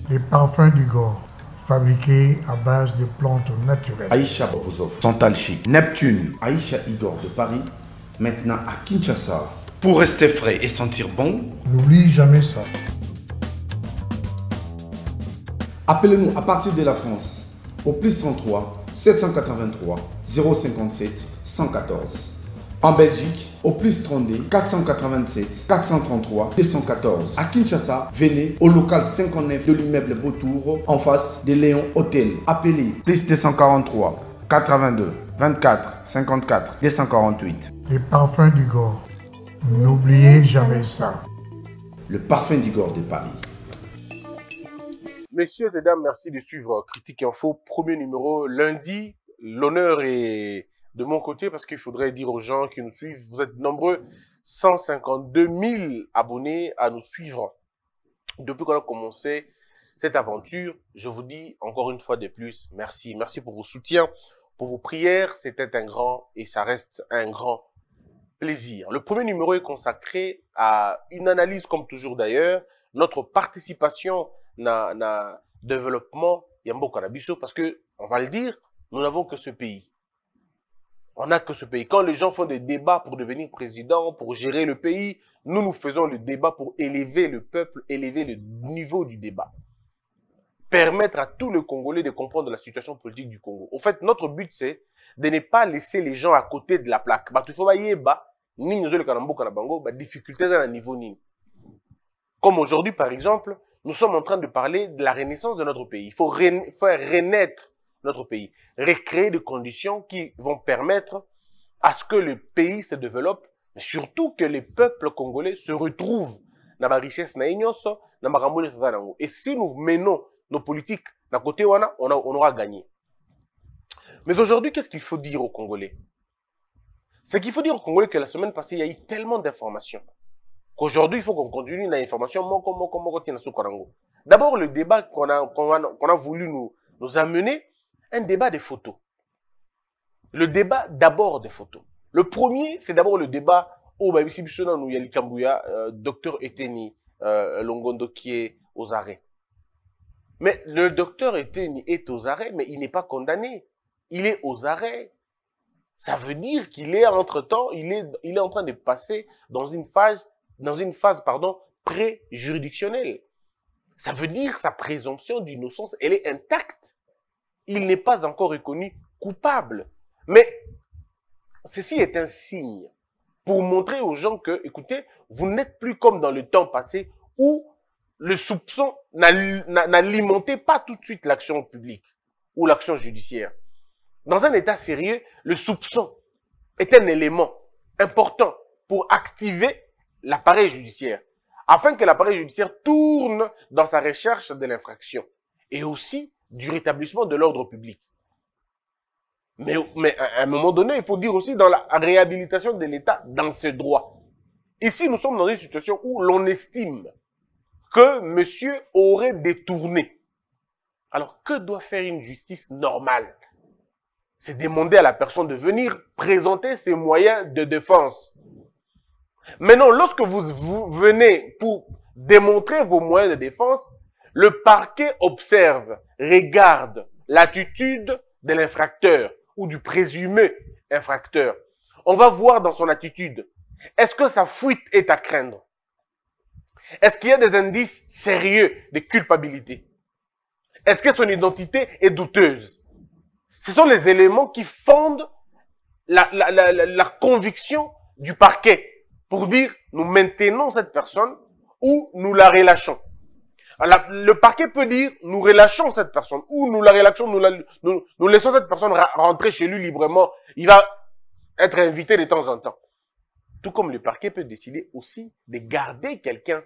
Les parfums d'Igor, fabriqués à base de plantes naturelles. Aïcha vous offre Santal Chic, Neptune, Aïcha Igor de Paris, maintenant à Kinshasa. Pour rester frais et sentir bon, N'oublie jamais ça. appelez-nous à partir de la France au plus 33 783 057 114. En Belgique, au plus 32 487 433 214. À Kinshasa, venez au local 59 de l'immeuble Beautour, en face de Léon Hôtel. Appelez plus 243 82 24 54 248. Les parfums d'Igor, n'oubliez jamais ça. Le parfum d'Igor de Paris. Messieurs et dames, merci de suivre Critique Info, premier numéro lundi. L'honneur est de mon côté parce qu'il faudrait dire aux gens qui nous suivent, vous êtes nombreux, 152 000 abonnés à nous suivre. Depuis qu'on a commencé cette aventure, je vous dis encore une fois de plus, merci. Merci pour vos soutiens, pour vos prières. C'était un grand et ça reste un grand plaisir. Le premier numéro est consacré à une analyse, comme toujours d'ailleurs, notre participation na développement Yambo Karabiso, parce que, on va le dire, nous n'avons que ce pays. On n'a que ce pays. Quand les gens font des débats pour devenir président, pour gérer le pays, nous faisons le débat pour élever le peuple, élever le niveau du débat. Permettre à tous les Congolais de comprendre la situation politique du Congo. En fait, notre but, c'est de ne pas laisser les gens à côté de la plaque. Difficultés à un niveau nini. Comme aujourd'hui, par exemple, nous sommes en train de parler de la renaissance de notre pays. Il faut faire renaître notre pays, recréer des conditions qui vont permettre à ce que le pays se développe, mais surtout que les peuples congolais se retrouvent dans la richesse, et si nous menons nos politiques d'un côté, on aura gagné. Mais aujourd'hui, qu'est-ce qu'il faut dire aux Congolais? C'est qu'il faut dire aux Congolais que la semaine passée, il y a eu tellement d'informations qu'aujourd'hui, il faut qu'on continue l'information. D'abord, le débat qu'on a voulu nous amener, un débat des photos. Le débat d'abord des photos. Le premier, c'est d'abord le débat au docteur Eteni Longondo qui est aux arrêts. Mais le docteur Eteni est aux arrêts, mais il n'est pas condamné. Il est aux arrêts. Ça veut dire qu'il est entre-temps, il est en train de passer dans une phase pré-juridictionnelle. Ça veut dire sa présomption d'innocence, elle est intacte. Il n'est pas encore reconnu coupable. Mais ceci est un signe pour montrer aux gens que, écoutez, vous n'êtes plus comme dans le temps passé où le soupçon n'alimentait pas tout de suite l'action publique ou l'action judiciaire. Dans un état sérieux, le soupçon est un élément important pour activer l'appareil judiciaire, afin que l'appareil judiciaire tourne dans sa recherche de l'infraction et aussi du rétablissement de l'ordre public. Mais à un moment donné, il faut dire aussi dans la réhabilitation de l'État dans ses droits. Ici, nous sommes dans une situation où l'on estime que monsieur aurait détourné. Alors, que doit faire une justice normale? C'est demander à la personne de venir présenter ses moyens de défense. Maintenant, lorsque vous venez pour démontrer vos moyens de défense, le parquet observe, regarde l'attitude de l'infracteur ou du présumé infracteur. On va voir dans son attitude, est-ce que sa fuite est à craindre? Est-ce qu'il y a des indices sérieux de culpabilité? Est-ce que son identité est douteuse? Ce sont les éléments qui fondent la conviction du parquet pour dire nous maintenons cette personne ou nous la relâchons. Alors, le parquet peut dire nous relâchons cette personne ou nous la relâchons, nous laissons cette personne rentrer chez lui librement. Il va être invité de temps en temps. Tout comme le parquet peut décider aussi de garder quelqu'un,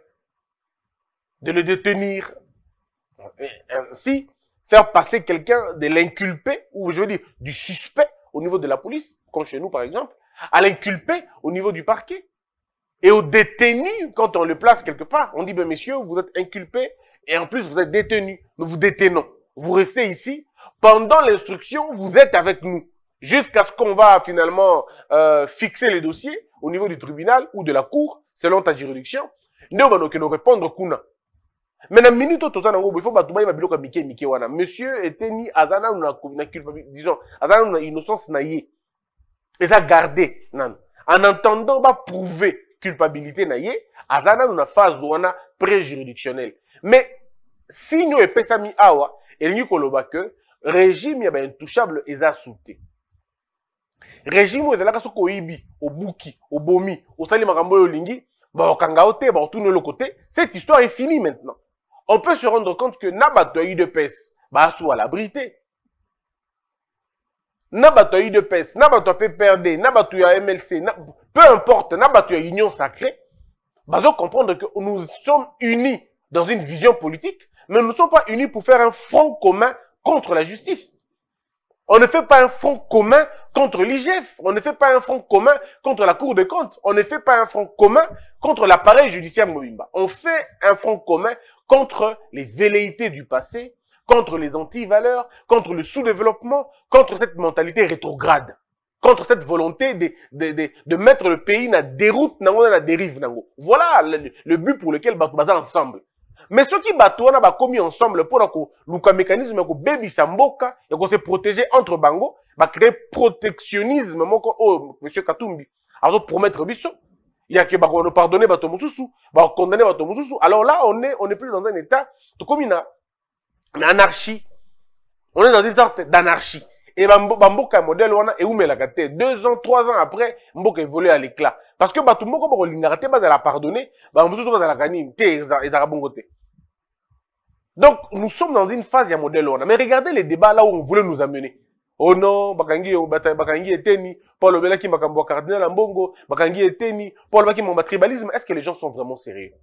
de le détenir. Et ainsi, faire passer quelqu'un de l'inculpé, ou je veux dire du suspect au niveau de la police, comme chez nous par exemple, à l'inculpé au niveau du parquet. Et au détenu, quand on le place quelque part, on dit, ben messieurs, vous êtes inculpés et en plus vous êtes détenus. Nous vous détenons. Vous restez ici. Pendant l'instruction, vous êtes avec nous. Jusqu'à ce qu'on va finalement fixer le dossier au niveau du tribunal ou de la cour, selon ta juridiction. Nous allons répondre Kuna. Mais dans minute il faut battre ma biloko mike wana. Monsieur était ni azana na culpabilité, disons, azana na innocence na yé. Et ça gardé nan. En entendant ba prouver culpabilité na yé, azana na phase wana préjuridictionnelle. Mais si nous epesami awa, elingi koloba que régime ya ba intouchable eza souté. Régime où ezalaka soko oyibi, obuki, obomi, osali makambo yo lingi, ba okanga ote, ba retourne le côté, cette histoire est finie maintenant. On peut se rendre compte que Nabato de PES, bah, sous à l'abrité. Nabato de PES, Nabato PPRD, Nabato MLC, peu importe, Nabato Union Sacrée, bah, on comprendre que nous sommes unis dans une vision politique, mais nous ne sommes pas unis pour faire un front commun contre la justice. On ne fait pas un front commun contre l'IGF, on ne fait pas un front commun contre la Cour des comptes, on ne fait pas un front commun contre l'appareil judiciaire Mobimba. On fait un front commun contre les velléités du passé, contre les anti-valeurs, contre le sous-développement, contre cette mentalité rétrograde, contre cette volonté de mettre le pays dans la déroute, dans la dérive. Voilà le but pour lequel nous sommes ensemble. Mais ceux qui battent, on a commis ensemble pour le mécanisme que baby samboka et qu'on se protéger entre bango, va créer protectionnisme. Oh, monsieur Katumbi, alors promettre biso. Il y a que nous pardonner bato mususu, va condamner bato mususu. Alors là, on est plus dans un état comme une anarchie. On est dans une sorte d'anarchie. Et Bamboka modèle on a et où met la gâté 2 ans, 3 ans après, Mboka évolue à l'éclat. Parce que bato moko ba lingaraté ba la pardonner, ba mususu ba la gagner, té ezara bongoté. Donc nous sommes dans une phase ya modèle on a. Mais regardez les débats là où on voulait nous amener. Oh non, Bakangi eteni, Paul Obelaki makambo cardinal Mbongo, Bakangi eteni, Paul Obelaki mon tribalisme. Est-ce que les gens sont vraiment sérieux?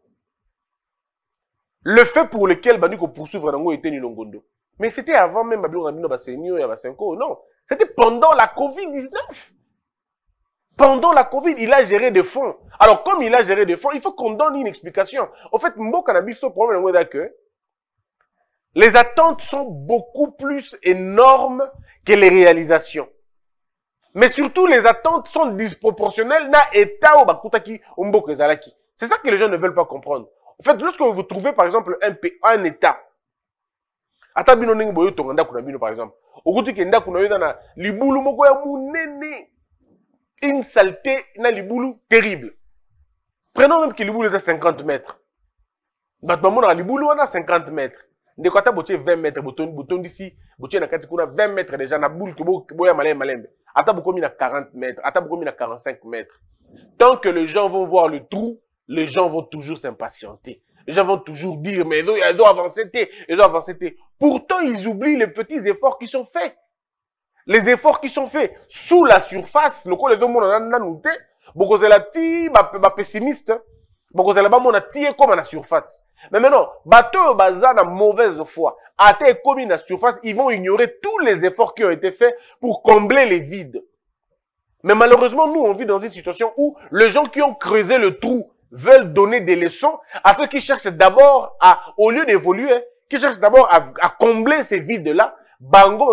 Le fait pour lequel Baniko poursuivre Nango eteni Longondo. Mais c'était avant même Babylon Ramino Basenio et Basenko, non. C'était pendant la Covid-19. Pendant la Covid, il a géré des fonds. Alors comme il a géré des fonds, il faut qu'on donne une explication. Au fait, Mboka n'a pas problème que les attentes sont beaucoup plus énormes que les réalisations. Mais surtout, les attentes sont disproportionnelles na état ou bakutaki umbo kezalaki. C'est ça que les gens ne veulent pas comprendre. En fait, lorsque vous trouvez par exemple un état, atabino ningi boyo tonganda kuna bino par exemple, okuti kenda kuna yo na libulu moko ya munene, une saleté na libulu terrible. Prenons même que libulu est 50 mètres. Batmamo na libulu on a 50 mètres. De quoi t'as 20 mètres, bouton d'ici, bouton na kati kuna 20 mètres déjà, na boule que boya malembe. Ata beaucoup mis à 40 mètres, ata beaucoup mis à 45 mètres. Tant que les gens vont voir le trou, les gens vont toujours s'impatienter. Les gens vont toujours dire, mais ils doivent avancer, ils doivent avancer. Pourtant, ils oublient les petits efforts qui sont faits. Les efforts qui sont faits sous la surface, le coup les deux monde en a noté, beaucoup de la ti, pessimiste, beaucoup de la bas mon a tiré comme à la surface. Mais maintenant, bateau baza na mauvaise foi, à tes comme à la surface, ils vont ignorer tous les efforts qui ont été faits pour combler les vides. Mais malheureusement, nous, on vit dans une situation où les gens qui ont creusé le trou veulent donner des leçons à ceux qui cherchent d'abord à, au lieu d'évoluer, qui cherchent d'abord à combler ces vides-là. Bango,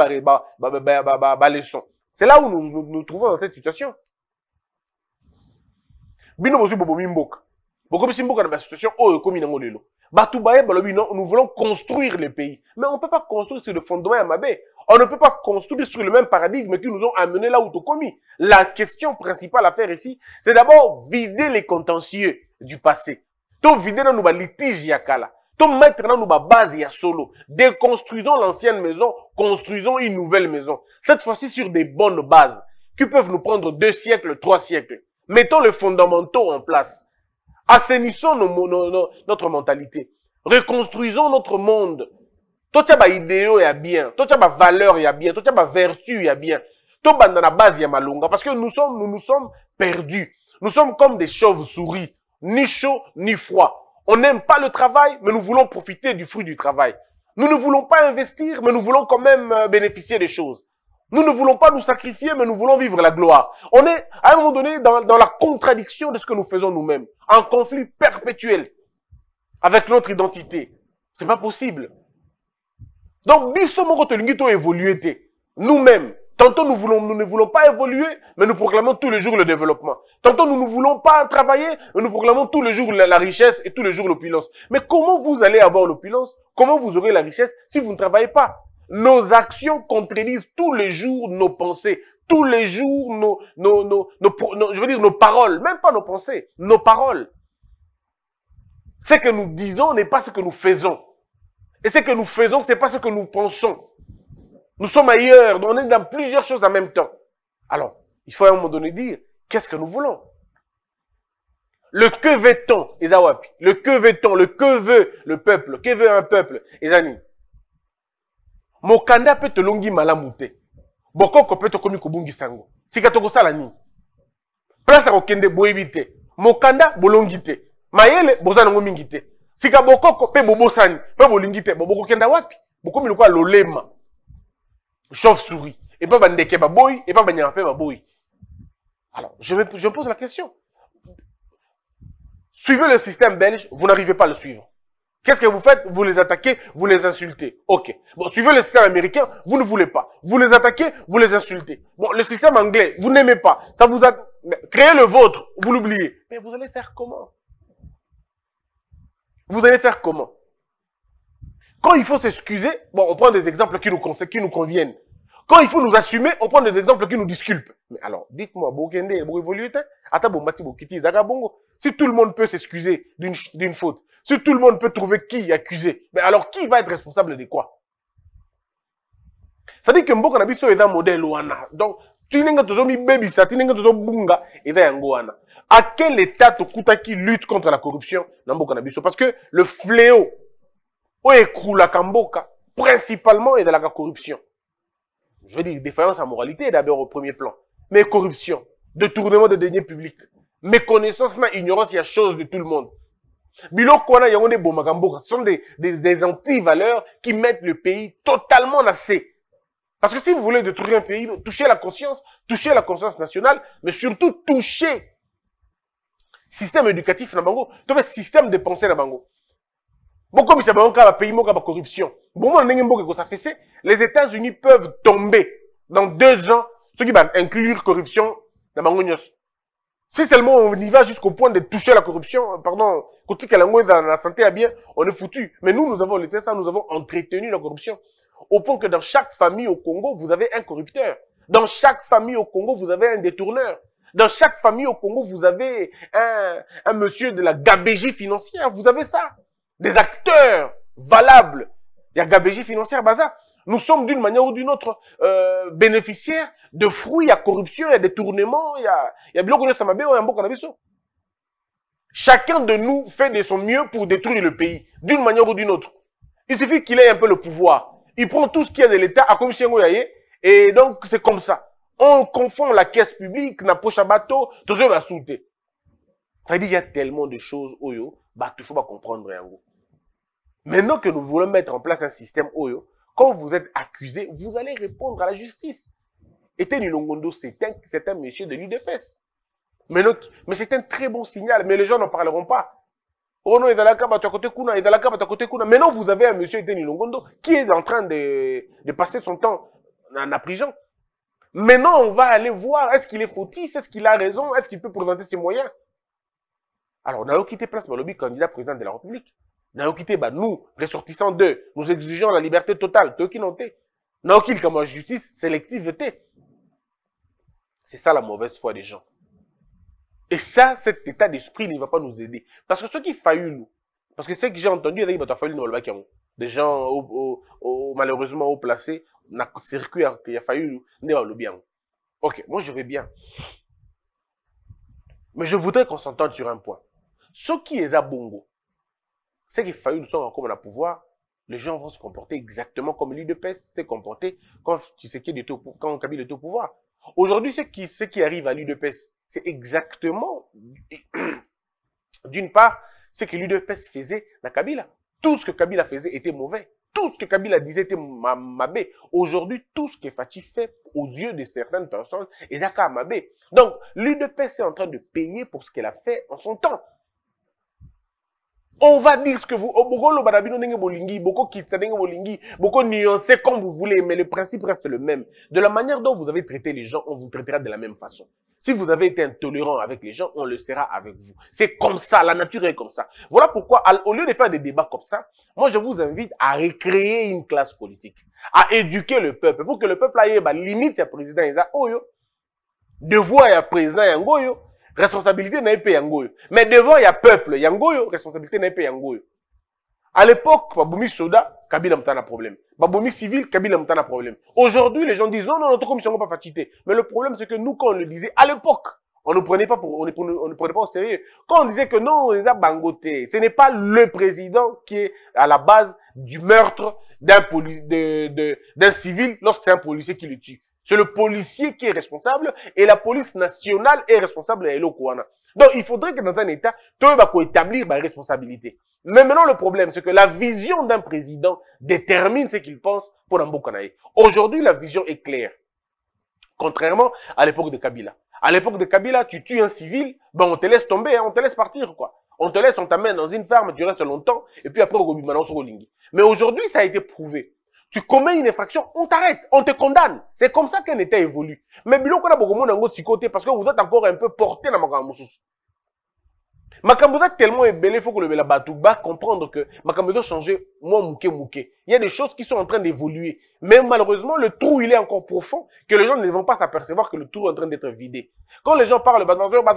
leçon. C'est là où nous trouvons dans cette situation. Bino bosu bobo mimboka. Boko mimboka dans la situation oh comme inango lelo. Batoubaye balobi non, nous voulons construire le pays. Mais on ne peut pas construire sur le fondement Yamabé. On ne peut pas construire sur le même paradigme qui nous ont amené là où tout commis. La question principale à faire ici, c'est d'abord vider les contentieux du passé. Tout vider dans nos litiges yakala. Tout mettre dans nos bases ya solo. Déconstruisons l'ancienne maison, construisons une nouvelle maison. Cette fois-ci sur des bonnes bases qui peuvent nous prendre 2 siècles, 3 siècles. Mettons les fondamentaux en place. Assainissons notre mentalité. Reconstruisons notre monde. Toi, tu as idéaux, il y a bien. Toi, tu as valeur, il y a bien. Toi, tu as vertu, il y a bien. Toi, dans la base, il y a malunga. Parce que nous sommes perdus. Nous sommes comme des chauves-souris. Ni chaud, ni froid. On n'aime pas le travail, mais nous voulons profiter du fruit du travail. Nous ne voulons pas investir, mais nous voulons quand même bénéficier des choses. Nous ne voulons pas nous sacrifier, mais nous voulons vivre la gloire. On est, à un moment donné, dans la contradiction de ce que nous faisons nous-mêmes. En conflit perpétuel avec notre identité. C'est pas possible. Donc, biso moko to lingi to évoluer te. Nous-mêmes, Tantôt nous ne voulons pas évoluer, mais nous proclamons tous les jours le développement. Tantôt nous ne voulons pas travailler, mais nous proclamons tous les jours la richesse et tous les jours l'opulence. Mais comment vous allez avoir l'opulence? Comment vous aurez la richesse si vous ne travaillez pas? Nos actions contredisent tous les jours nos pensées, tous les jours je veux dire nos paroles, même pas nos pensées, nos paroles. Ce que nous disons n'est pas ce que nous faisons. Et ce que nous faisons, ce n'est pas ce que nous pensons. Nous sommes ailleurs, on est dans plusieurs choses en même temps. Alors, il faut à un moment donné dire, qu'est-ce que nous voulons? Le que veut-on, Ezawapi? Le que veut-on? Le que veut le peuple? Que veut un peuple? Ezani. Mokanda peut te longi malamute. Bokoko peut te komi kobungi sango. Sikatoko salani. Place à okende boebite. Mokanda bolongite. Mayele bozana ngomingite. Sika bokoko pe bobosani. Pe bolingite. Boboko kenda wapi? Bokomi lokwa lolema. Chauve-souris. Et pas bandeke baboy. Et pas banyampe baboy. Alors, je me pose la question. Suivez le système belge, vous n'arrivez pas à le suivre. Qu'est-ce que vous faites? Vous les attaquez, vous les insultez. Ok. Bon, suivez le système américain, vous ne voulez pas. Vous les attaquez, vous les insultez. Bon, le système anglais, vous n'aimez pas. Ça vous a... Créez le vôtre, vous l'oubliez. Mais vous allez faire comment? Vous allez faire comment? Quand il faut s'excuser, bon, on prend des exemples qui nous conviennent. Quand il faut nous assumer, on prend des exemples qui nous disculpent. Mais alors, dites-moi, si tout le monde peut s'excuser d'une faute, si tout le monde peut trouver qui accuser, mais alors qui va être responsable de quoi? Ça dit que Mboka Nabiso est un modèle ouana. Donc, tu n'es pas toujours baby, ça, tu n'es pas toujours bunga, et un ouana. À quel état Tokuta qui lutte contre la corruption dans Mboka Nabiso? Parce que le fléau, où écroule la Kamboka, principalement, est de la corruption. Je veux dire, défaillance en moralité d'abord au premier plan. Mais corruption, détournement de deniers publics, méconnaissance, ignorance, il y a chose de tout le monde. Ce sont des anti-valeurs qui mettent le pays totalement nassé. Parce que si vous voulez détruire un pays, touchez la conscience nationale, mais surtout toucher le système éducatif na bango, tout le système de pensée na bango. Beaucoup de pays ont corruption. Les États-Unis peuvent tomber dans 2 ans, ce qui va inclure corruption dans Bangonios. Si seulement on y va jusqu'au point de toucher la corruption, pardon, quand la santé a bien, on est foutu. Mais nous avons laissé ça, nous avons entretenu la corruption. Au point que dans chaque famille au Congo, vous avez un corrupteur. Dans chaque famille au Congo, vous avez un détourneur. Dans chaque famille au Congo, vous avez un monsieur de la gabégie financière. Vous avez ça. Des acteurs valables. Il y a gabégie financière, baza. Nous sommes d'une manière ou d'une autre bénéficiaires de fruits, il y a corruption, il y a détournement, il y a bloc de Samabé, il y a un bon cannabis. Chacun de nous fait de son mieux pour détruire le pays, d'une manière ou d'une autre. Il suffit qu'il ait un peu le pouvoir. Il prend tout ce qu'il y a de l'État à comme et donc c'est comme ça. On confond la caisse publique, na poche à bateau, tout ça va sauter. Ça veut dire qu'il y a tellement de choses, Oyo, bah, il faut pas comprendre. Maintenant que nous voulons mettre en place un système Oyo, quand vous êtes accusé, vous allez répondre à la justice. Etienne Ilongondo, c'est un monsieur de l'UDPS. Mais c'est un très bon signal, mais les gens n'en parleront pas. Oh non, maintenant, vous avez un monsieur Etienne Ilongondo qui est en train de passer son temps en la prison. Maintenant, on va aller voir, est-ce qu'il est fautif, est-ce qu'il a raison, est-ce qu'il peut présenter ses moyens. Alors, on a quitté place Balobi, candidat président de la République. On a quitté, nous, ressortissants d'eux, nous exigeons la liberté totale. On a quitté comme justice, sélectivité. C'est ça la mauvaise foi des gens. Et ça, cet état d'esprit ne va pas nous aider. Parce que ce qui faillit nous, parce que ce que j'ai entendu, des gens malheureusement haut placés, on a circuit qu'il a failli nous, bien. Ok, moi je vais bien. Mais je voudrais qu'on s'entende sur un point. Ce qui est à Bongo, c'est qu'il faillit nous sommes encore dans le pouvoir, les gens vont se comporter exactement comme l'UDPS s'est comporté quand Kabila était au pouvoir. Aujourd'hui, ce qui arrive à l'UDPS, c'est exactement, d'une part, ce que l'UDPS faisait dans Kabila. Tout ce que Kabila faisait était mauvais. Tout ce que Kabila disait était mabé. Aujourd'hui, tout ce que Fachi fait aux yeux de certaines personnes est d'accord mabé. Donc, l'UDPS est en train de payer pour ce qu'elle a fait en son temps. On va dire ce que vous... Beaucoup nuancé comme vous voulez, mais le principe reste le même. De la manière dont vous avez traité les gens, on vous traitera de la même façon. Si vous avez été intolérant avec les gens, on le sera avec vous. C'est comme ça, la nature est comme ça. Voilà pourquoi, au lieu de faire des débats comme ça, moi je vous invite à recréer une classe politique, à éduquer le peuple, pour que le peuple aille, limite, il y a président, il y a devoir, il y a président, il y a responsabilité n'a pas yangoyo. Mais devant il y a peuple, yangoyo, responsabilité n'a pas yangoyo. À l'époque, Baboumi Soda, Kabila n'a problème. Baboumi civil, Kabila n'a problème. Aujourd'hui, les gens disent non, notre commission n'est pas fatiguée. Mais le problème, c'est que nous, quand on le disait, à l'époque, on ne prenait pas on ne prenait pas au sérieux. Quand on disait que non, on les a bangotés, ce n'est pas le président qui est à la base du meurtre d'un civil lorsque c'est un policier qui le tue. C'est le policier qui est responsable et la police nationale est responsable de l'Okouana. Donc, il faudrait que dans un État, tout le monde établir ma responsabilité. Mais maintenant, le problème, c'est que la vision d'un président détermine ce qu'il pense pour Nambo-Kanaï. Aujourd'hui, la vision est claire. Contrairement à l'époque de Kabila. À l'époque de Kabila, tu tues un civil, ben on te laisse tomber, hein, on te laisse partir, quoi. On te laisse, on t'amène dans une ferme, tu restes longtemps, et puis après, on se relingue. Mais aujourd'hui, ça a été prouvé. Tu commets une infraction, on t'arrête, on te condamne. C'est comme ça qu'un État évolue. Mais biloko na beaucoup monde en côté parce que vous êtes encore un peu porté dans Makambo. Makambo est tellement ébélé, il faut que le Batouba comprendre que Makambo doit changer mouké. Il y a des choses qui sont en train d'évoluer. Mais malheureusement, le trou, il est encore profond, que les gens ne vont pas s'apercevoir que le trou est en train d'être vidé. Quand les gens parlent,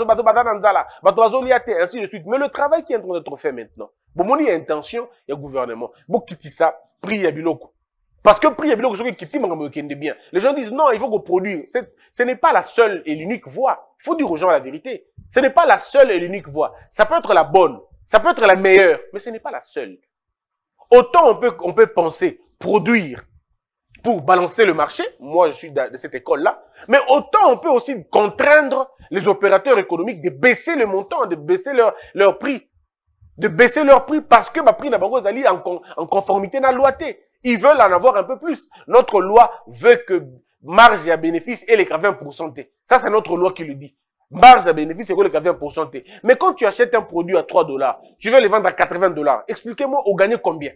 ainsi de suite. Mais le travail qui est en train d'être fait maintenant, bon, il y a intention, il y a gouvernement. Bon, qui ça, prie à biloko. Parce que prix bien. Les gens disent non, il faut qu'on produise. Ce n'est pas la seule et l'unique voie. Il faut dire aux gens la vérité. Ce n'est pas la seule et l'unique voie. Ça peut être la bonne, ça peut être la meilleure, mais ce n'est pas la seule. Autant on peut penser produire pour balancer le marché. Moi, je suis de cette école-là. Mais autant on peut aussi contraindre les opérateurs économiques de baisser le montant, de baisser leur prix. De baisser leur prix parce que ma prix n'a pas en conformité à la loi. Ils veulent en avoir un peu plus. Notre loi veut que marge à bénéfice est les 20%. Ça, c'est notre loi qui le dit. Marge à bénéfice est les 20%. Mais quand tu achètes un produit à $3, tu veux le vendre à $80. Expliquez-moi, on gagne combien?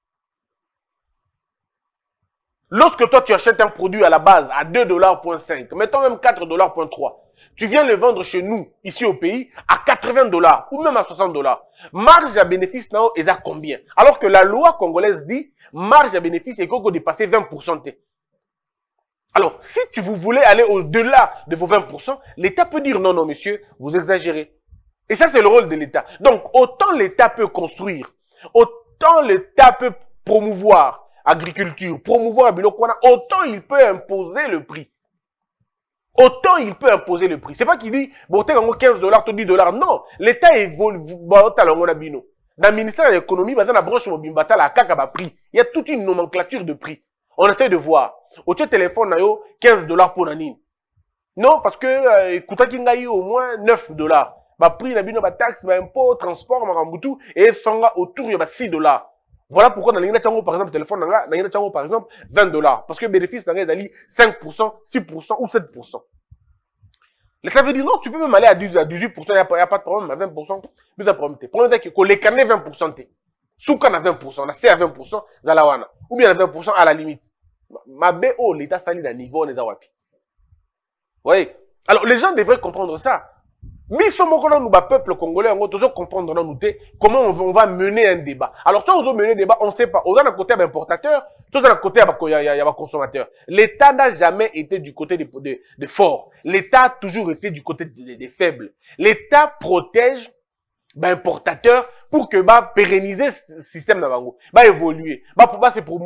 Lorsque toi, tu achètes un produit à la base à $2.5, mettons même $4.3, tu viens le vendre chez nous, ici au pays, à $80 ou même à $60. Marge à bénéfice, est à combien? Alors que la loi congolaise dit, marge à bénéfice est qu'on dépasser 20%. Alors, si vous voulez aller au-delà de vos 20%, l'État peut dire non, non, monsieur, vous exagérez. Et ça, c'est le rôle de l'État. Donc, autant l'État peut construire, autant l'État peut promouvoir agriculture, promouvoir Bilokwana, autant il peut imposer le prix. Autant il peut imposer le prix. C'est pas qu'il dit, bon, t'es en 15 $, tu 10 $. Non, l'État évolue, dans le ministère de l'économie, dans la branche Mobimbata, la Kakaba prix. Il y a toute une nomenclature de prix. On essaie de voir. Au téléphone, 15 $ pour Nanine. Non, parce que, écoutez, qu'il y a au moins 9 $. Bah, prix, la taxe, impôt, transport, marambutu, et ça autour, il y a 6 $. Voilà pourquoi dans l'Ingla Tchango, par exemple, le téléphone, dans l'Ingla Tchango, par exemple, 20 $. Parce que le bénéfice, dans l'Ingla 5%, 6% ou 7%. L'État veut dire non, tu peux même aller à 18%, il n'y a pas de problème, à 20%, plus de problème. Le problème, c'est que les canets 20%. Soukan à 20%, on a C à 20%, Zalawana. Ou bien à 20% à la limite. Ma BO, l'État s'allie d'un niveau, on est à Wapi. Vous voyez? Alors, les gens devraient comprendre ça. Mais si nous, peuple congolais, on doit comprendre comment on va mener un débat. Alors, si on veut mener un débat, on ne sait pas. On a un côté importateur, tout à côté de consommateur. L'État n'a jamais été du côté des forts. L'État a toujours été du côté des faibles. L'État protège importateur pour que pérenniser ce système d'Avango, évoluer. C'est pour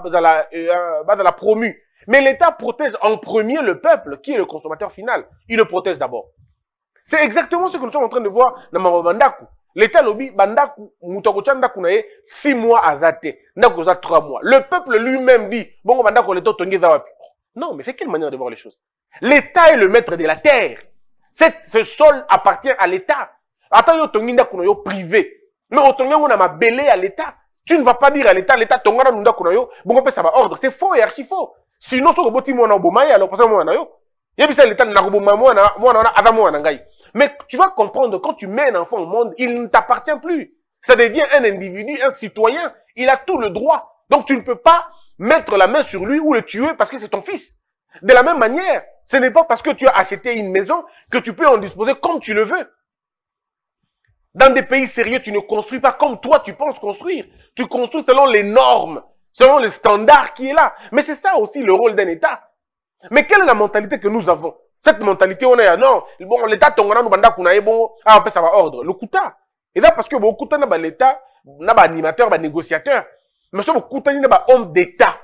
la promu. Mais l'État protège en premier le peuple, qui est le consommateur final. Il le protège d'abord. C'est exactement ce que nous sommes en train de voir dans Mamandaku. L'État lobby, Bandaku, Moutokochandaku nae, 6 mois à Zate, Ndaku za 3 mois. Le peuple lui-même dit, bon, Bandaku, l'État tongi zawapi. Non, mais c'est quelle manière de voir les choses? L'État est le maître de la terre. Ce sol appartient à l'État. Attends, yo tongi ndaku yo privé. Mais autant on a ma belé à l'État. Tu ne vas pas dire à l'État, tongana ndaku yo, bon, on ça va ordre. C'est faux et archi faux. Sinon, si on boti mo na bomaye, alors parce que moi na yo. Yebisa l'État na boma moi na adamu na ngai. Mais tu vas comprendre, quand tu mets un enfant au monde, il ne t'appartient plus. Ça devient un individu, un citoyen. Il a tout le droit. Donc tu ne peux pas mettre la main sur lui ou le tuer parce que c'est ton fils. De la même manière, ce n'est pas parce que tu as acheté une maison que tu peux en disposer comme tu le veux. Dans des pays sérieux, tu ne construis pas comme toi tu penses construire. Tu construis selon les normes, selon les standards qui est là. Mais c'est ça aussi le rôle d'un État. Mais quelle est la mentalité que nous avons? Cette mentalité, on est non, bon, l'État tongana nous banda kuna bon, ah, ça va ordre. Le kuta. Et là, parce que beaucoup de l'État, n'a pas animateur, pas négociateur. Mais ce beaucoup de homme d'État.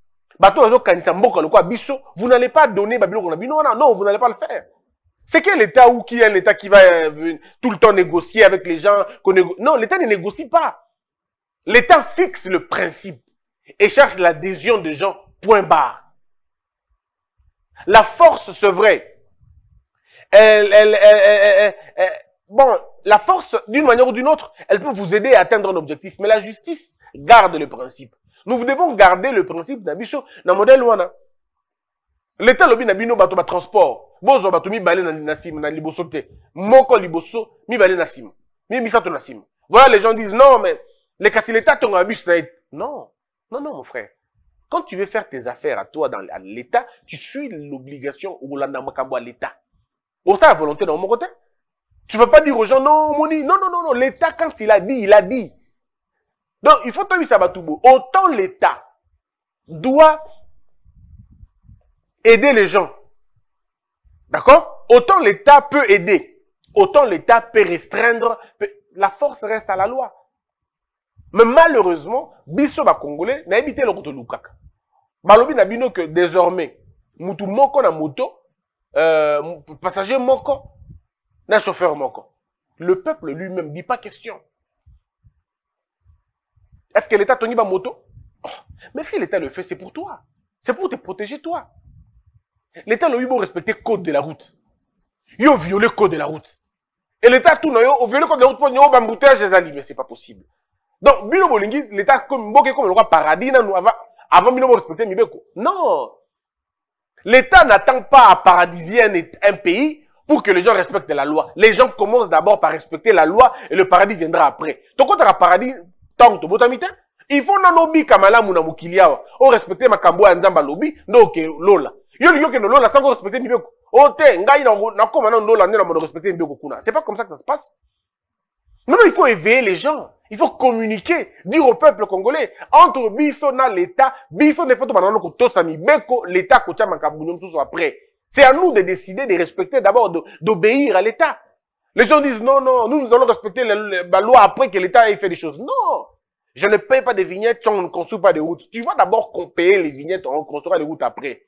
Vous n'allez pas donner non, vous n'allez pas le faire. C'est quel État ou qui est un État qui va tout le temps négocier avec les gens? Non, l'État ne négocie pas. L'État fixe le principe et cherche l'adhésion des gens, point barre. La force, c'est vrai. Bon, la force, d'une manière ou d'une autre, elle peut vous aider à atteindre un objectif. Mais la justice garde le principe. Nous devons garder le principe d'Abicho dans le modèle ouana. L'État lobby n'abino bato ba transport. Bozo bato mi balé na sim na liboso te. Moko liboso mi balé na sim. Mi sato na sim. Voilà, les gens disent non mais les cassi l'État ton abus non. Non non mon frère. Quand tu veux faire tes affaires à toi dans l'État, tu suis l'obligation ou la namakabo à l'État. Pour ça la volonté dans mon côté. Tu ne vas pas dire aux gens non Moni, non, l'État quand il a dit, il a dit. Donc, il faut que ça va tout beau. Autant l'État doit aider les gens. D'accord? Autant l'État peut aider. Autant l'État peut restreindre. La force reste à la loi. Mais malheureusement, biso ba Congolais n'a évité le route de Lukaka. Balobi n'a bino que désormais, mutu moko na moto, passager moko, na chauffeur moko. Le peuple lui-même dit pas question. Est-ce que l'État toni ba moto? Oh, mais si l'État le fait, c'est pour toi. C'est pour te protéger toi. L'État n'a eu beau respecter le code de la route. Il a violé le code de la route. Et l'État tout n'a eu violé le code de la route pour nous embouteillage des alliés. Mais c'est pas possible. Donc, Bilo Bolingi, l'État comme le roi paradis, avant Bilo respecter Mibeko. Non. L'État n'attend pas à paradisier un pays pour que les gens respectent la loi. Les gens commencent d'abord par respecter la loi et le paradis viendra après. Donc, quand tu as paradis, tant que tu il faut que lobby kamala muna mukilia o respecter makambo ya nzamba lobby donc lola yo que lola sans respecter Mibeko. O te ngai na koma na lola na mo respecter Mibeko kuna. C'est pas comme ça que ça se passe. Non, il faut éveiller les gens. Il faut communiquer, dire au peuple congolais, entre biso na l'État, biso ne faut pas que tout ça Mibeko, l'État kocha makabunyo msusu après. C'est à nous de décider de respecter d'abord, d'obéir à l'État. Les gens disent non, nous allons respecter la loi après que l'État ait fait des choses. Non, je ne paye pas des vignettes si on ne construit pas des routes. Tu vas d'abord payer les vignettes, on construira les routes après.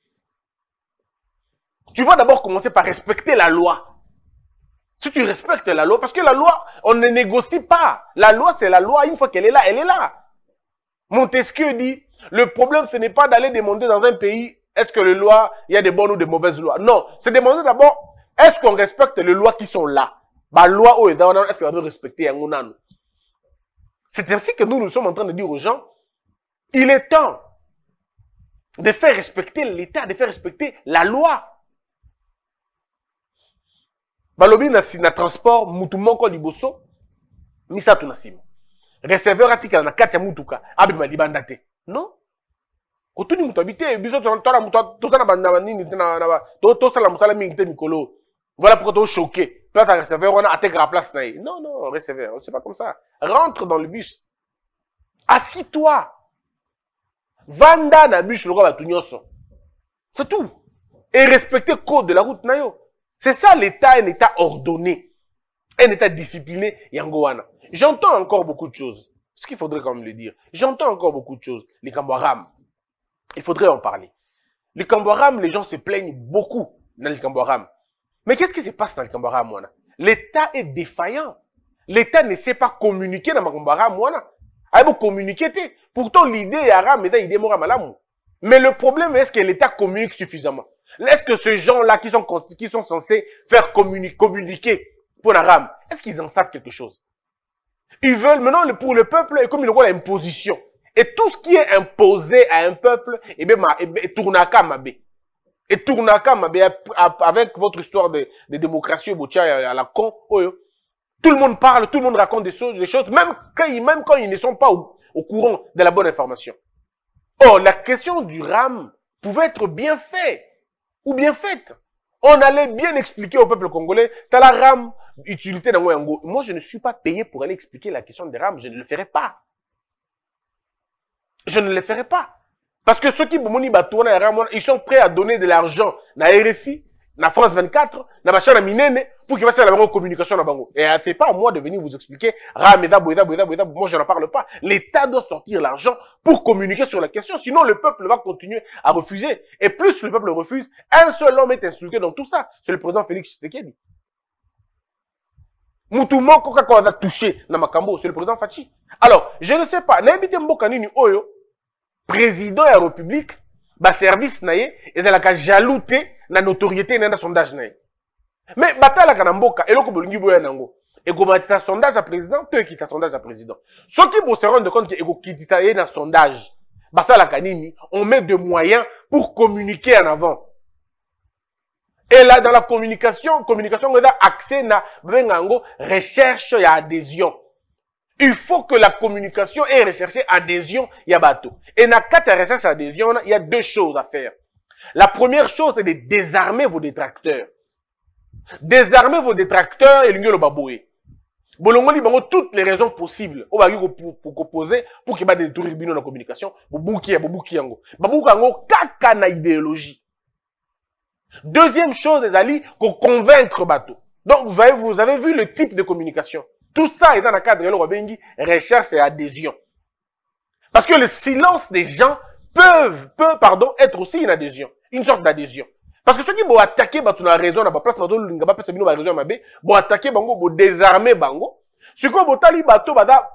Tu vas d'abord commencer par respecter la loi. Si tu respectes la loi, parce que la loi, on ne négocie pas. La loi, c'est la loi. Une fois qu'elle est là, elle est là. Montesquieu dit, le problème, ce n'est pas d'aller demander dans un pays, est-ce que les lois, il y a des bonnes ou des mauvaises lois. Non, c'est demander d'abord, est-ce qu'on respecte les lois qui sont là. Bah, loi, est-ce qu'on doit respecter un. C'est ainsi que nous sommes en train de dire aux gens, il est temps de faire respecter l'État, de faire respecter la loi. Balobi na transport mutu moko liboso misatu na sima. Receveur atika na kati ya mutuka abima libanda te. Non? Kotuni mutu habité biso tola mutu tosana banda nini na to sala musala mingi te mikolo. Voilà pourquoi tu es choqué. Toi ta receveur on a atteindre la place na. Non, receveur, c'est pas comme ça. Rentre dans le bus. Assis-toi. Vanda na bus le roi batunyoso. C'est tout. Et respecter le code de la route na yo. C'est ça l'État, un État ordonné, un État discipliné, Yangoana. J'entends encore beaucoup de choses. Ce qu'il faudrait quand même le dire. J'entends encore beaucoup de choses. Les Kamboaram, il faudrait en parler. Les Kamboaram, les gens se plaignent beaucoup dans les Kamboaram. Mais qu'est-ce qui se passe dans les Kamboaram, Moana? L'État est défaillant. L'État ne sait pas communiquer dans les Kamboaram, Moana. Il faut communiquer. Pourtant, l'idée est arabe, mais l'idée est morale. Mais le problème, est-ce que l'État communique suffisamment? Est-ce que ces gens-là qui sont censés faire communiquer pour l'arabe, est-ce qu'ils en savent quelque chose? Ils veulent maintenant pour le peuple, et comme ils voient l'imposition. Et tout ce qui est imposé à un peuple, et bien, tournaka mabé. Et tournaka mabé, avec votre histoire de démocratie, à la con, tout Tout le monde parle, tout le monde raconte des choses, même quand ils ne sont pas au courant de la bonne information. Or, la question du RAM pouvait être bien faite ou bien faite. On allait bien expliquer au peuple congolais, t'as la RAM, utilité dans Yango. Moi, je ne suis pas payé pour aller expliquer la question des RAM, je ne le ferai pas. Je ne le ferai pas. Parce que ceux qui ils sont prêts à donner de l'argent à RFI, à France 24, à machin à Minene, pour qu'ils fassent la communication. Et c'est pas à moi de venir vous expliquer, moi je n'en parle pas. L'État doit sortir l'argent pour communiquer sur la question, sinon le peuple va continuer à refuser. Et plus le peuple refuse, un seul homme est insulté dans tout ça, c'est le président Félix Tshisekedi. Moutoumon Coca a touché dans Makambo, c'est le président Fachi. Alors, je ne sais pas, n'habitez Mbokanini Oyo, président de la République, ba service naye, et ça la jalouté na notoriété na sondage naye. Mais batala kanamboka, et loko bolingi boya nango. Et go batisa sondage à président, toi qui ta sondage à président. Ceux qui vont se rendre compte que ego qui dit ça y est dans sondage, basa la kanini, on met des moyens pour communiquer en avant. Et là, dans la communication, on a accès à recherche et adhésion. Il faut que la communication ait recherché adhésion, il y a bateau. Et dans quatre recherche adhésion, il y a deux choses à faire. La première chose, c'est de désarmer vos détracteurs. Désarmer vos détracteurs et l'union le baboué. Bolongoli bango toutes les raisons possibles. On va pour opposer pour qu'il y ait des tribunaux dans la communication. Bobouki yango. Babouki yango kaka na idéologie. Deuxième chose, les alliés, pour convaincre bateau. Donc, vous avez vu le type de communication. Tout ça est dans le cadre de l'Orabengi, recherche et adhésion. Parce que le silence des gens peut être aussi une adhésion. Une sorte d'adhésion. Parce que ceux qui vont attaquer, bah, tu as raison, na place, bah, tu as raison, vont attaquer, bango, vont désarmer, bango. Ce qu'on va tali, bateau,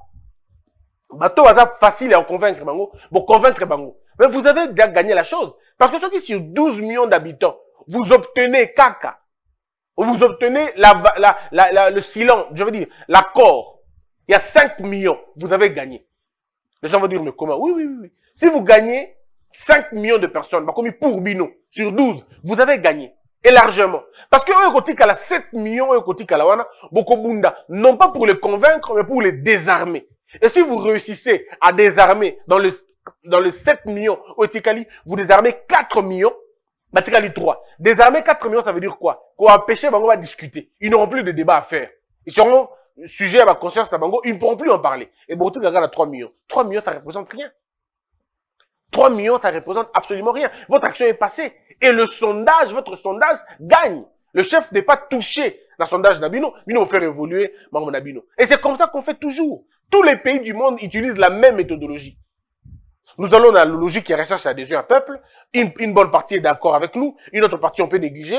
facile à convaincre, bango, vont convaincre, bango. Mais vous avez déjà gagné la chose. Parce que ceux qui, sur 12 millions d'habitants, vous obtenez caca. Vous obtenez le silence, je veux dire, l'accord. Il y a 5 millions, vous avez gagné. Les gens vont dire, mais comment? Oui. Si vous gagnez 5 millions de personnes, bah, comme pour Bino, sur 12, vous avez gagné. Et largement. Parce que eux, côté la 7 millions, eux, côté la wana, Bokobunda, non pas pour les convaincre, mais pour les désarmer. Et si vous réussissez à désarmer dans le 7 millions, au Tikali, vous désarmez 4 millions, Batikali 3. Désarmer 4 millions, ça veut dire quoi? Qu'on va empêcher, on va discuter. Ils n'auront plus de débat à faire. Ils seront sujets à ma conscience, ils ne pourront plus en parler. Et bon, tout regarde à 3 millions. 3 millions, ça représente rien. 3 millions, ça représente absolument rien. Votre action est passée. Et le sondage, votre sondage gagne. Le chef n'est pas touché dans le sondage d'Abino. Bino va faire évoluer Maman Abino. Et c'est comme ça qu'on fait toujours. Tous les pays du monde utilisent la même méthodologie. Nous allons dans la logique qui recherche l'adhésion à peuple. Une bonne partie est d'accord avec nous. Une autre partie, on peut négliger.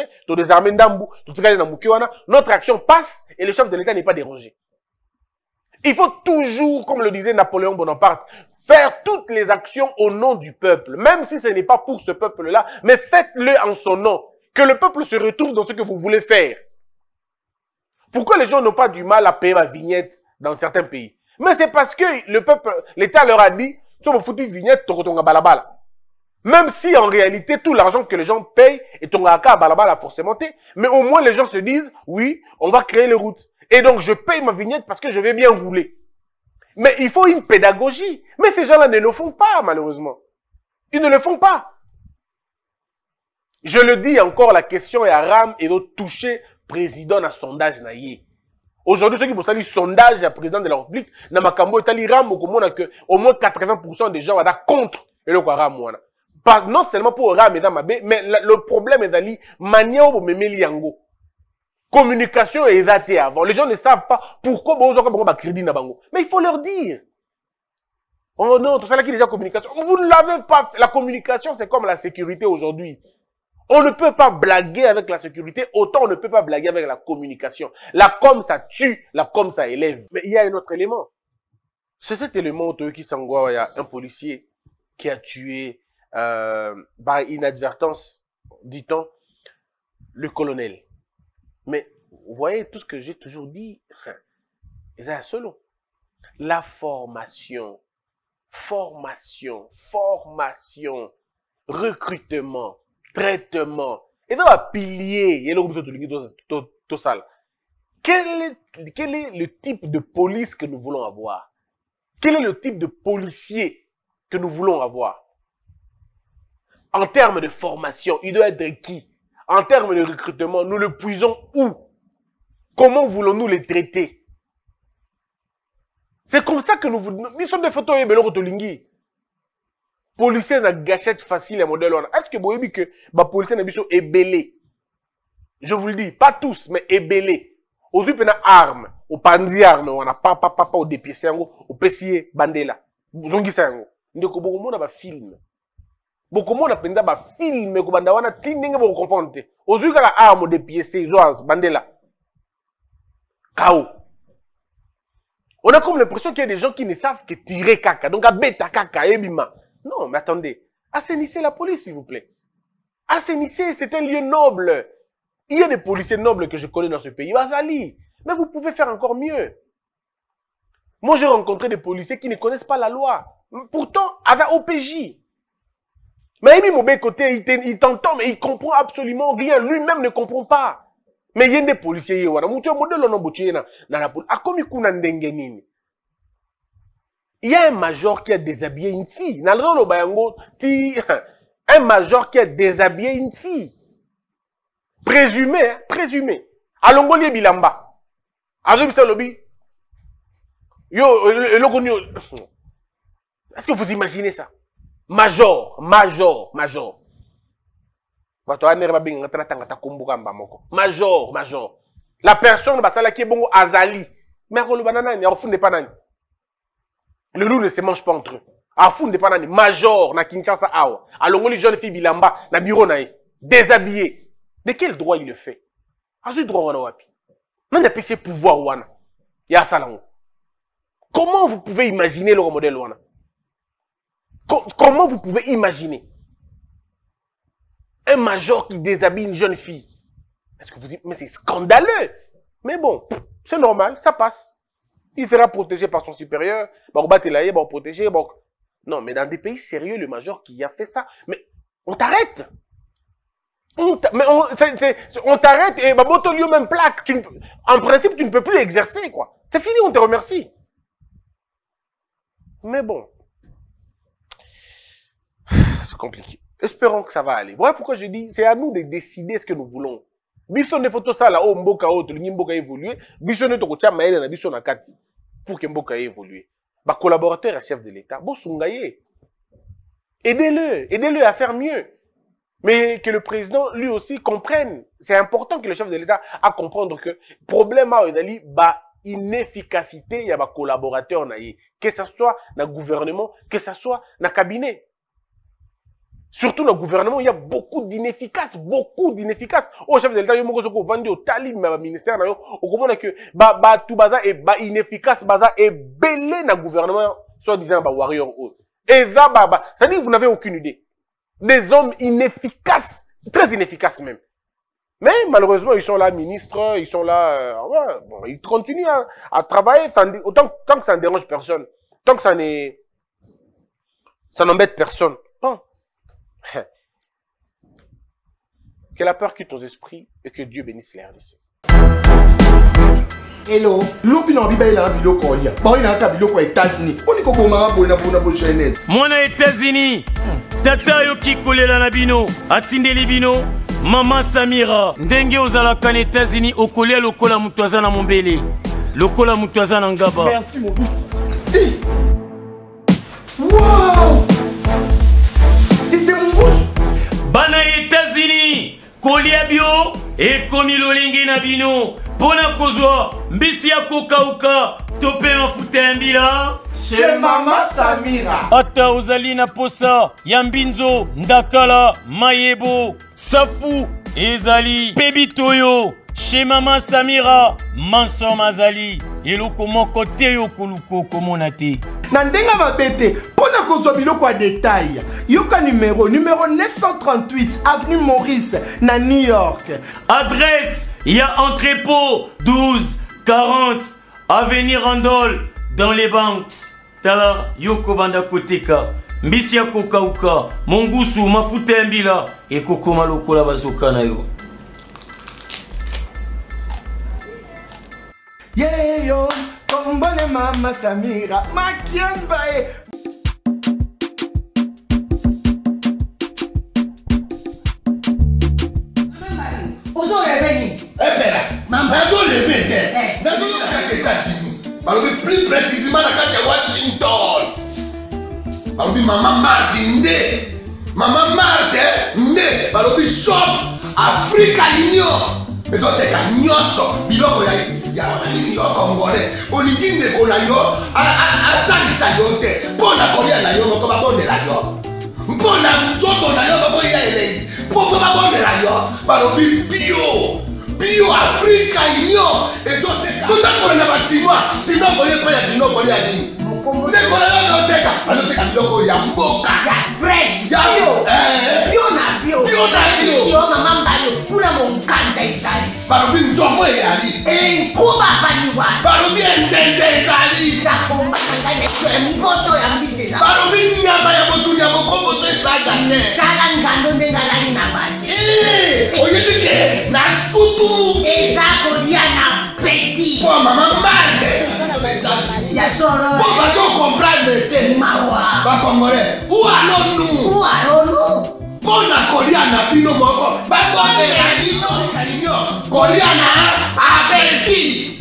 Notre action passe et le chef de l'État n'est pas dérangé. Il faut toujours, comme le disait Napoléon Bonaparte, faire toutes les actions au nom du peuple. Même si ce n'est pas pour ce peuple-là, mais faites-le en son nom. Que le peuple se retrouve dans ce que vous voulez faire. Pourquoi les gens n'ont pas du mal à payer ma vignette dans certains pays? Mais c'est parce que le peuple, l'État leur a dit, sur vos foutues vignettes, balabala. Même si en réalité, tout l'argent que les gens payent est tongaka balabala forcément. Mais au moins les gens se disent, oui, on va créer les routes. Et donc je paye ma vignette parce que je vais bien rouler. Mais il faut une pédagogie. Mais ces gens-là ne le font pas, malheureusement. Ils ne le font pas. Je le dis encore, la question est à Ram et de toucher président dans sondage naïe. Aujourd'hui, ceux qui vont saluer sondage à président de la République, dans Makambo et Tali Ram, au moins 80% des gens vont être contre le Ram. Non seulement pour Ram et Mabé, mais le problème est d'aller manier au Memeliango. Communication est datée avant. Les gens ne savent pas pourquoi ils ont crédit na bango. Mais il faut leur dire. Oh non, tout ça là qui est déjà communication. Vous ne l'avez pas fait. La communication, c'est comme la sécurité aujourd'hui. On ne peut pas blaguer avec la sécurité, autant on ne peut pas blaguer avec la communication. La com, ça tue, la com, ça élève. Mais il y a un autre élément. C'est cet élément qui s'envoie, il y a un policier qui a tué, par inadvertance, dit-on, le colonel. Mais vous voyez tout ce que j'ai toujours dit, c'est solo. La formation, recrutement, traitement, et dans un pilier, il y a tout ça. Quel est le type de police que nous voulons avoir? Quel est le type de policier que nous voulons avoir? En termes de formation, il doit être qui? En termes de recrutement, nous le puisons où? Comment voulons-nous les traiter? C'est comme ça que nous voulons. Nous sommes des photos et bello rotolingi. Policiers na gâchette facile et modèle. Est-ce que vous voyez que les policiers na biso ébélé? Je vous le dis, pas tous, mais ébélé. Aujourd'hui, on a armes, au panzi armes, on a papa, au dépiécé, au pessier, bandela. Vous avez dit ça. Ndeko beaucoup de monde a film. Beaucoup de monde a pensé à film, mais banda wana tindinga pour comprendre. Aujourd'hui, quand la arme au dépiécé, zoaz, bandela. Kao. On a comme l'impression qu'il y a des gens qui ne savent que tirer caca. Donc, à bêta caca, ebima. Non, mais attendez. Assainissez la police, s'il vous plaît. Assainissez, c'est un lieu noble. Il y a des policiers nobles que je connais dans ce pays. Azali. Mais vous pouvez faire encore mieux. Moi, j'ai rencontré des policiers qui ne connaissent pas la loi. Pourtant, avec OPJ. Mais il mon côté, il t'entend, mais il comprend absolument rien. Lui-même ne comprend pas. Mais il y a des policiers, il y a un major qui a déshabillé une fille. Un major qui a déshabillé une fille. Présumé, hein, présumé. Alongoli bilamba. Arrive ça lobby. Yo, est-ce que vous imaginez ça? Major. Major. La personne qui est bon azali. Mais le loup ne se mange pas entre eux. Major na Kinshasa awa. Alongoli jeune fille bilamba na bureau na déshabillé. De quel droit il le fait? À ce droit wana wapi? Non pas ce pouvoir wana. Ya salango. Comment vous pouvez imaginer le modèle wana? Comment vous pouvez imaginer un major qui déshabille une jeune fille? Est-ce que vous dites, mais c'est scandaleux. Mais bon, c'est normal, ça passe. Il sera protégé par son supérieur. Protégé. Non, mais dans des pays sérieux, le major qui a fait ça, mais on t'arrête. On t'arrête et lieu même plaque. En principe, tu ne peux plus exercer, quoi. C'est fini, on te remercie. Mais bon. C'est compliqué. Espérons que ça va aller. Voilà pourquoi je dis, c'est à nous de décider ce que nous voulons. Bison des photos ça là, oh mboka autre, mboka évoluer. Bison ne tokocha maïda na bison na kati pour que mboka évolue. Ba collaborateur et chef de l'État, bo sungaye. Aidez-le à faire mieux. Mais que le président, lui aussi, comprenne. C'est important que le chef de l'État a comprendre que le problème a inefficacité, il y a des collaborateurs, que ce soit dans le gouvernement, que ce soit dans le cabinet. Surtout dans le gouvernement, il y a beaucoup d'inefficaces. Au chef de l'État, il y a beaucoup vendu au talib, au ministère, au comprendre que tout baza est inefficace, baza est belé dans le gouvernement, soit disant warrior. Et ça, ça dit que vous n'avez aucune idée. Des hommes inefficaces, très inefficaces même. Mais malheureusement, ils sont là, ministres, ils sont là, bon, ils continuent à travailler, tant que ça ne dérange personne, tant que ça n'embête personne. Bon. Que la peur quitte nos esprits et que Dieu bénisse les RDC. Hello. Lobi na biba ila biloko olia. Ba ina ka biloko États-Unis. Oni ko koma bona jeunesse. Mona États-Unis. Tata yo kikolela na bino, atindeli bino, Maman Samira. Ndenge ozalaka na États-Unis okolia lokola mutu aza na mombele. Lokola mutu aza na ngaba. Merci mon but. Wow! Et c'est mon bouche. Bana États-Unis. Kolia bio et komi lolingi na bino. Pona kozwa mbisi ya kokauka tope mafuta mbila chez Maman Samira. Ata ozali na posa ya mbinzo ndakala mayebo safu ezali pebitoyo chez Maman Samira manso mazali eloko moko te yo koluko komona te. Na ndenga babete pona kozwa biloko ya détail yoka numéro 938 avenue Maurice na New York. Adresse il y a entrepôt 1240 avenue Randol dans les banques. Tala yoko banda koteka mbisi ya kokauka mongusu mafuta ya mbila ekokoma lokola bazoka na yo. Yeah yo, kombone mama Samira, makiambae. Ozo reveni. Maman, plus précisément la carte de Washington. Maman Martin Maman Martin ne shop Africa Union. Mais donc t'es qu'à nyonso biloko ya congolais. Olingi ne kola yo asalisa yo te. Pona kolia na yo moko babondela yo. Mpona nzoto na yo moko ya elei. Popo babondela yo balobi bio Africa Union. Et donc tout à l'heure on a chinois. Sinon on est pas ya chinois on est à ni. Nekola yo teka. Aloteka biloko ya mboka. Ya fresh. Bio na bio. Yo mama mbayo kuna monkanja izali. Balobi nzomo eyali. Nkuba baniwa. Balobi njenje ezali. Zakomba kangane kwe mpoto ya mbise. Balobi nyama ya botu ya mokombo to ezaga ne. Kala ngando ndengalali na basi. Oyedike na sutu. Ezako dia na peti. Po mama mande. Ya solo. Po ba to comprendre te. Mawa. Ba congolais. Où allons-nous? Pona kolia na bino moko. Ba bonne la bino. Kolia na apeti.